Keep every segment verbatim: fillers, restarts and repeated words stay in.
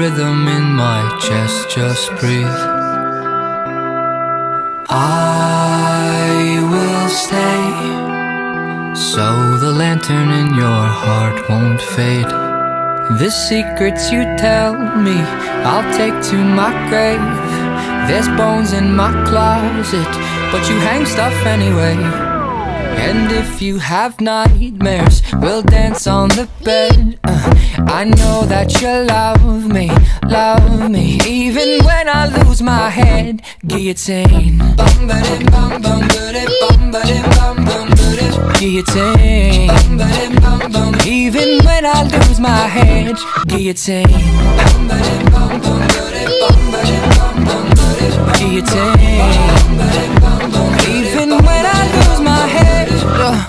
rhythm in my chest, just breathe. I will stay, so the lantern in your heart won't fade. The secrets you tell me, I'll take to my grave. There's bones in my closet, but you hang stuff anyway. And if you have nightmares, we'll dance on the bed. uh, I know that you love me, love me, even when I lose my head. Guillotine. Guillotine. Even when I lose my head. Guillotine. Guillotine. Even when I lose my head. uh.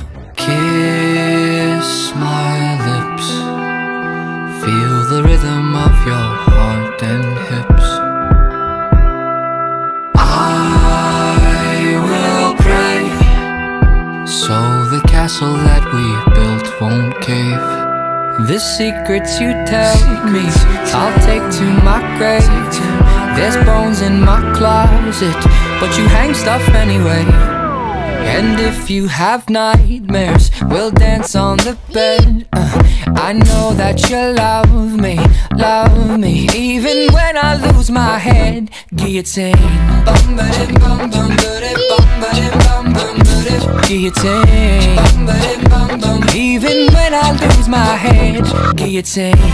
Kiss my lips, feel the rhythm of your heart and hips. I will pray, so the castle that we built won't cave. The secrets you tell me, I'll take to my grave. There's bones in my closet, but you hang stuff anyway. And if you have nightmares, we'll dance on the bed. uh, I know that you love me, love me, even when I lose my head. Guillotine. Guillotine. Even when I lose my head. Guillotine.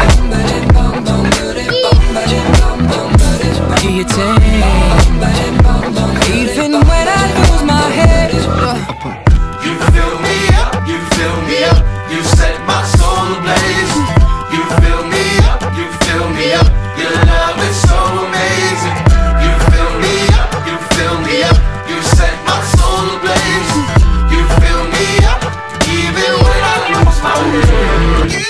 Guillotine. Even when I lose my head. You fill me up, you fill me up, you set my soul ablaze. You fill me up, you fill me up, your love is so amazing. You fill me up, you fill me up, you set my soul ablaze. You fill me up, even when I lose my way. You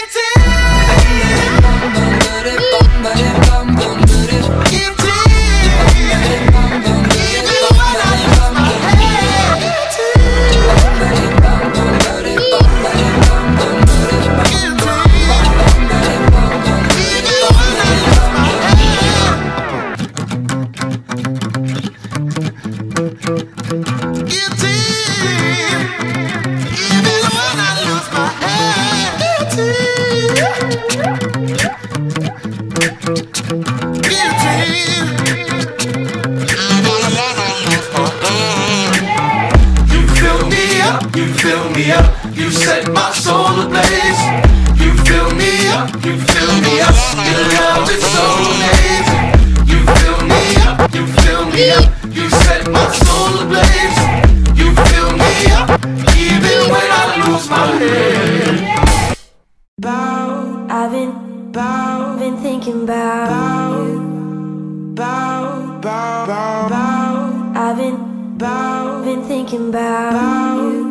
fill me up, you set my soul ablaze. You fill me up, you fill me up, your love is so amazing. You fill me up, you fill me up, you set my soul ablaze. You fill me up, even when I lose my head. Bow, I've been, bow, been thinking about you. Bow, bow, bow, bow, I've been, bow, been thinking about you.